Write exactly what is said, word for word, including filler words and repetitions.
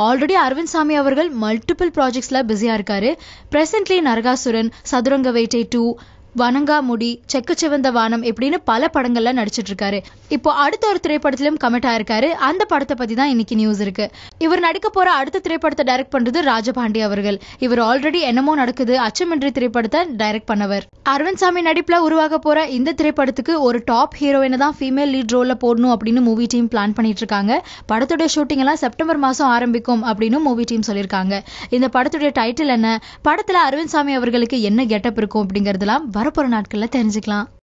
Already Aravind சாமி அவர்கள் multiple ப்ராஜெக்ட்ஸ்ல பிஸியா இருக்காரு. பிரசன்ட்லி நரகாசுரன், சதுரங்க வேட்டை டூ, வனங்காமுடி, செக்கச்சிவந்த வானம் இப்படின்னு பல படங்கள்ல நடிச்சிட்டு இருக்காரு. இப்போ அடுத்த ஒரு திரைப்படத்திலும் கமிட் ஆயிருக்காரு. அந்த படத்தை பத்தி தான் இன்னைக்கு நியூஸ் இருக்கு. இவர் நடிக்க போற அடுத்த திரைப்படத்தை டைரக்ட் பண்றது ராஜபாண்டி அவர்கள். இவர் ஆல்ரெடி என்னமோ நடக்குது, அச்சமின்றி திரைப்படத்தை டைரக்ட் பண்ணவர். அரவிந்த் சாமி நடிப்புல உருவாக போற இந்த திரைப்படத்துக்கு ஒரு டாப் ஹீரோயினை தான் ஃபீமேல் லீட் ரோல்ல போடணும் அப்படின்னு மூவி டீம் பிளான் பண்ணிட்டு இருக்காங்க. படத்துடைய ஷூட்டிங் எல்லாம் செப்டம்பர் மாசம் ஆரம்பிக்கும் அப்படின்னு மூவி டீம் சொல்லியிருக்காங்க. இந்த படத்துடைய டைட்டில் என்ன, படத்துல அரவிந்த் சாமி அவர்களுக்கு என்ன கெட்டப் இருக்கும் அப்படிங்கறதெல்லாம் வரப்போற நாட்கள்ல தெரிஞ்சுக்கலாம்.